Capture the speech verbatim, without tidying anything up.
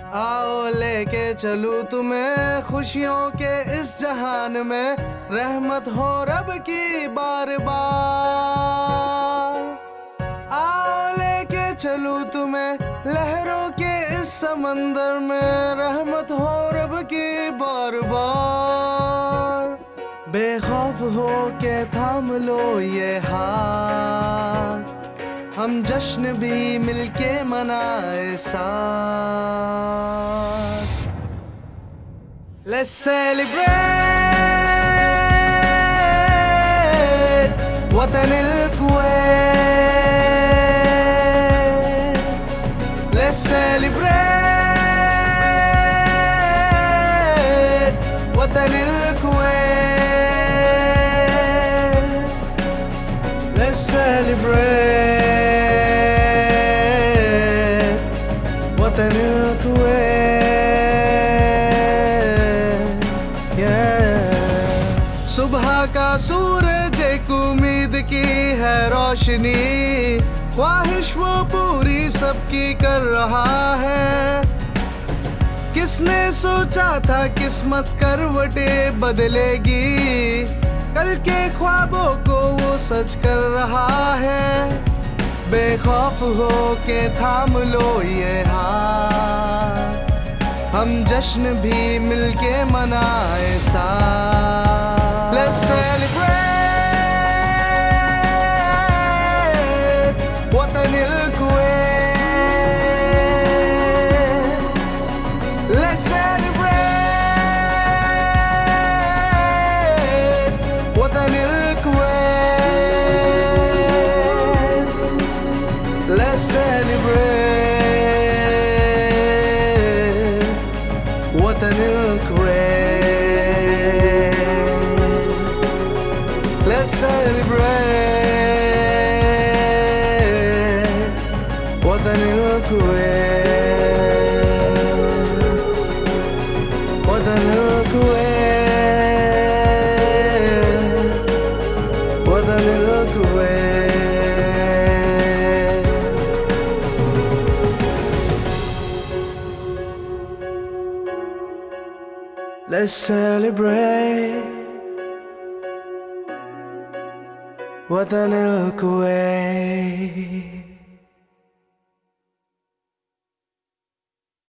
आओ लेके चलूं तुम्हें खुशियों के इस जहान में, रहमत हो रब की बार बार। आओ लेके चलूं तुम्हें लहरों के इस समंदर में, रहमत हो रब की बार बार। बेखौफ हो के थाम लो ये हाथ, हम जश्न भी मिलके मनाए साथ। Let's celebrate वतन कुवैत। Let's celebrate वतन कुवैत। Let's celebrate वतन कुवैत। सुबह का सूरज एक उम्मीद की है रोशनी, ख्वाहिश वो पूरी सबकी कर रहा है। किसने सोचा था किस्मत करवटे बदलेगी, कल के ख्वाबों को वो सच कर रहा है। बेखौफ हो के थाम लो ये हाथ, हम जश्न भी मिलके मनाए साथ। Let's celebrate वतन कुवैत। Let's celebrate वतन कुवैत। Let's celebrate वतन कुवैत। Let's celebrate वतन कुवैत। वतन कुवैत। वतन कुवैत। Let's celebrate वतन कुवैत।